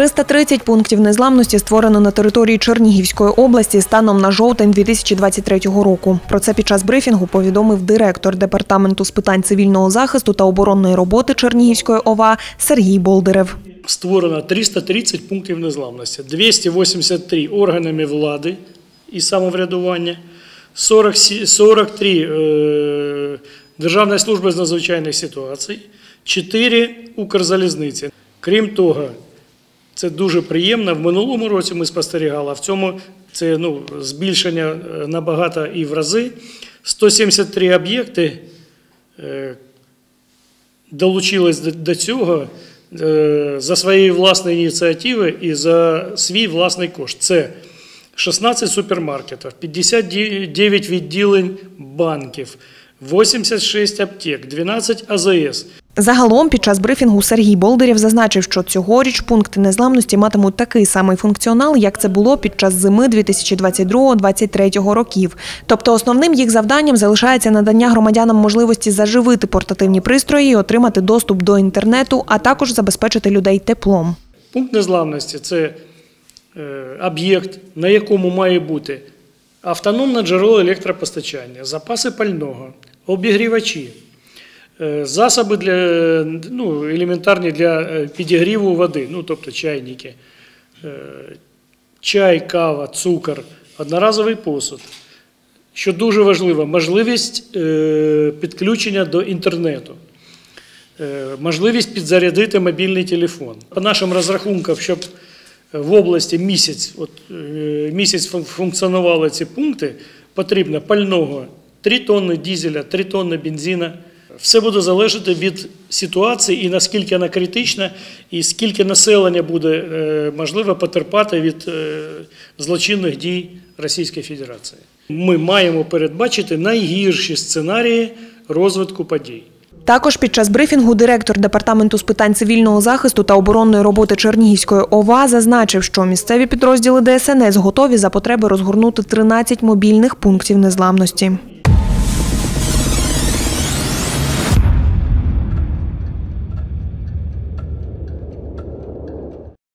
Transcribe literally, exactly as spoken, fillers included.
триста тридцять пунктів незламності створено на території Чернігівської області станом на жовтень дві тисячі двадцять третього року. Про це під час брифінгу повідомив директор Департаменту з питань цивільного захисту та оборонної роботи Чернігівської О В А Сергій Болдирев. Створено триста тридцять пунктів незламності, двісті вісімдесят три органами влади і самоврядування, сорок, сорок три е, Державної служби з надзвичайних ситуацій, чотири Укрзалізниці. Крім того, це дуже приємно. В минулому році ми спостерігали, а в цьому це ну, збільшення набагато і в рази. сто сімдесят три об'єкти е, долучились до, до цього е, за свої власні ініціативи і за свій власний кошт. Це шістнадцять супермаркетів, п'ятдесят дев'ять відділень банків, вісімдесят шість аптек, дванадцять А З С. Загалом, під час брифінгу Сергій Болдирев зазначив, що цьогоріч пункти незламності матимуть такий самий функціонал, як це було під час зими дві тисячі двадцять другого - двадцять третього років. Тобто основним їх завданням залишається надання громадянам можливості заживити портативні пристрої і отримати доступ до інтернету, а також забезпечити людей теплом. Пункт незламності – це об'єкт, на якому має бути автономне джерело електропостачання, запаси пального, обігрівачі, засоби для, ну, елементарні для підігріву води, ну, тобто чайники, чай, кава, цукор, одноразовий посуд. Що дуже важливо, можливість підключення до інтернету, можливість підзарядити мобільний телефон. По нашим розрахункам, щоб в області місяць, от, місяць функціонували ці пункти, потрібно пального три тонни дизеля, три тонни бензина. Все буде залежати від ситуації і наскільки вона критична, і скільки населення буде можливо потерпати від злочинних дій Російської Федерації. Ми маємо передбачити найгірші сценарії розвитку подій. Також під час брифінгу директор Департаменту з питань цивільного захисту та оборонної роботи Чернігівської О В А зазначив, що місцеві підрозділи Де С Ен Ес готові за потреби розгорнути тринадцять мобільних пунктів незламності.